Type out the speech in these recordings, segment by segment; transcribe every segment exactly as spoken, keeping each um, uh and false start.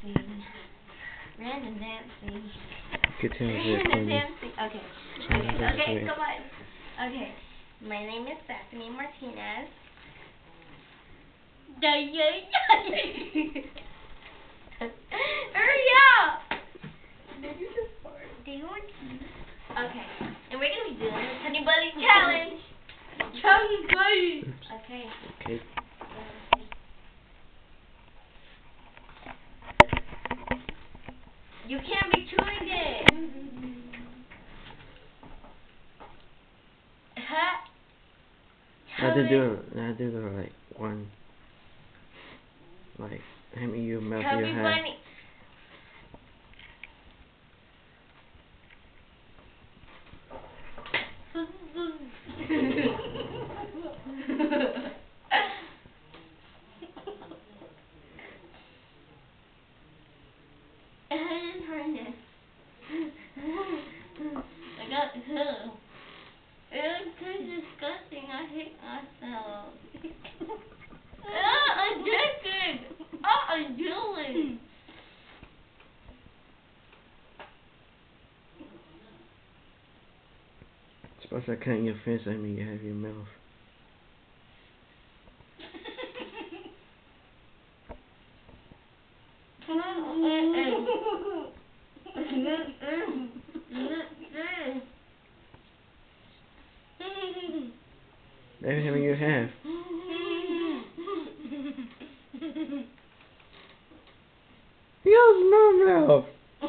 dancing. Random dancing. Continue Random dancing. Okay. Okay, okay, come on. Okay. My name is Stephanie Martinez. Hurry up! Do you want to? Okay. And we're gonna be doing the Honey Bunny Challenge. Challenge. Okay. Okay. You can't be chewing it. Huh? I had to do I had to do the like one like hand me your mouth in your hand. Bunny. I got two. It tastes disgusting. I hate myself. Ah, I'm addicted. Oh, I'm doing. Suppose I cut your face, I mean you have your mouth. Maybe having you have. Use my mouth.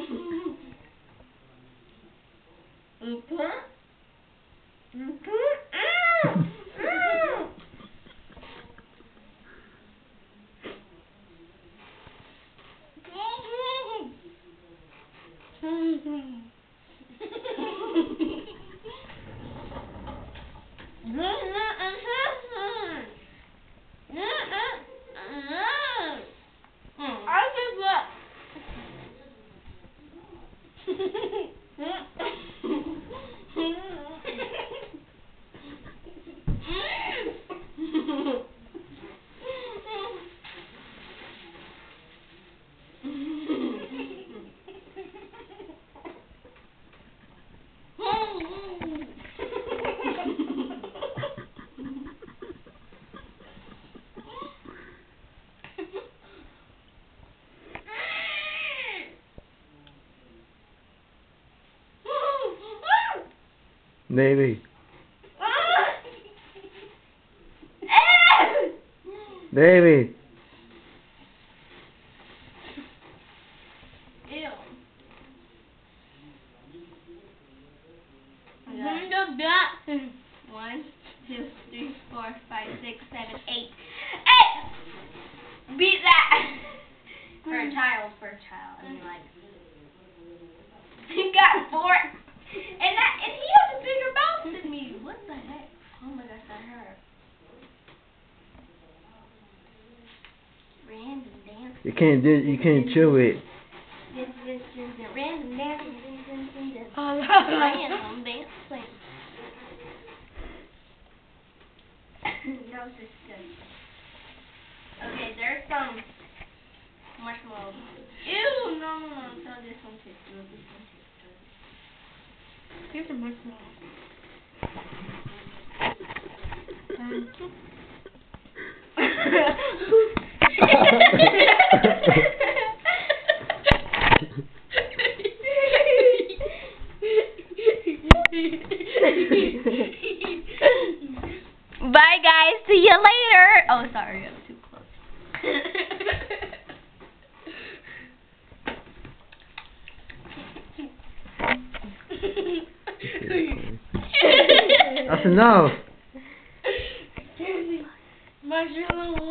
Baby. Baby. Ew. Yeah. One, two, three, four, five, six, seven, eight. Eight! Beat that! For a child, for a child. I mean, like. You got four. And that, and he has a bigger mouth than me. What the heck? Oh my gosh, that hurt. Random dancing. You can't do. You can't chew it. Random dancing. Random dancing. That was disgusting. Okay, there's some marshmallows. Ew! No, no, no. Throw this one too. Throw this one too. Here's a marshmallow. Bye guys, see you later. Oh, sorry, I'm too close. That's enough. Marshmallow.